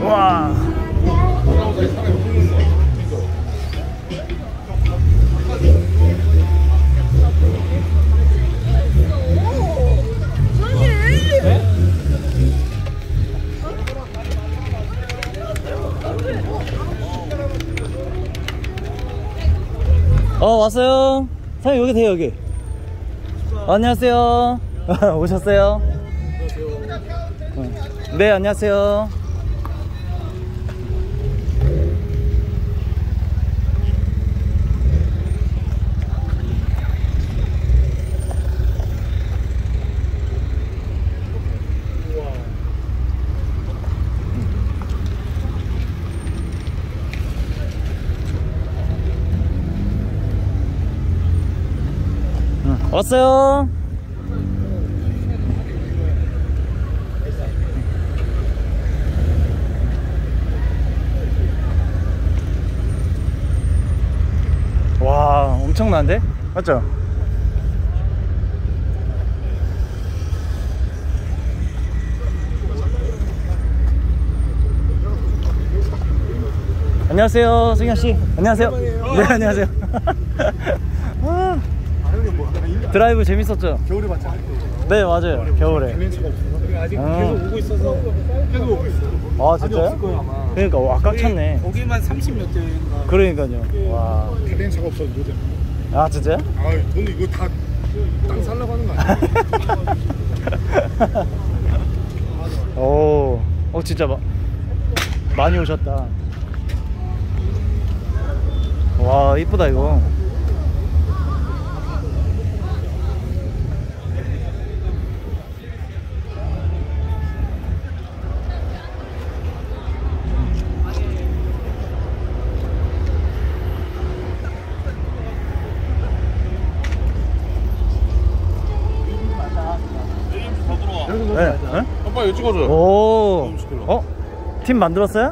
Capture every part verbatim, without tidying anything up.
와. 어, 왔어요. 사장님 여기 돼요, 여기. 어, 안녕하세요. 오셨어요? 네, 안녕하세요. 왔어요. 와, 엄청난데? 맞죠? 안녕하세요, 승현씨. 안녕하세요. 네, 안녕하세요. 아, 드라이브 재밌었죠? 겨울에 봤잖아요. 네, 맞아요. 겨울에. 달렌차가 없어서 아직 음. 계속 오고 있어서 계속 오고 있어. 아, 진짜요? 없을 거예요, 아마. 그러니까 와, 꽉 찼네. 거기만 삼십 몇 대인가. 그러니까요. 와. 달렌차가 없어서 못 해. 아, 진짜요? 아, 돈 이거 다 땅 살라고 하는 거 아니야? 오, 어 진짜 마, 많이 오셨다. 와, 이쁘다 이거. 네, 네? 아빠 이거 찍어줘요. 오, 어? 팀 만들었어요?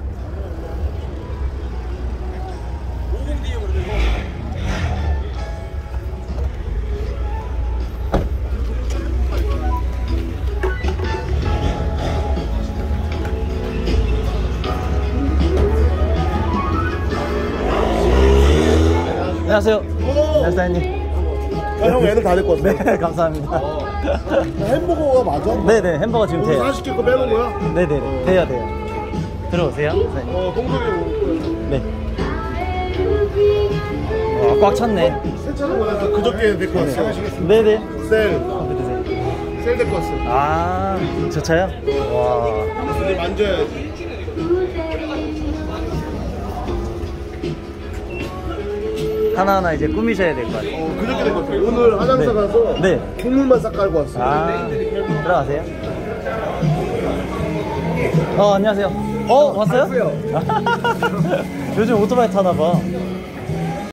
안녕하세요. 안녕하세요, 사장님. 아, 형 애들 다 데리고 왔어. 네, 감사합니다. 햄버거가 맞아? 네네, 햄버거 지금 돼요. 사십 개 거 빼는 거야? 네네, 돼요, 돼요. 들어오세요, 사장님. 어, 동석이 먹을 거야. 네. 와, 꽉 찼네. 세차를 원해서 그저께 데리고 왔어. 네네. 셀. 커피 드세요. 셀 데리고 왔어. 아, 저 차요? 와. 근데 만져야지. 하나하나 이제 꾸미셔야 될 것 같아요. 어, 그저께 데리고 왔어. 오늘 화장사 네. 가서 네. 국물만 싹 깔고 왔어. 아, 들어가세요. 어, 안녕하세요. 어, 왔어요? 왔어요. 요즘 오토바이 타나봐.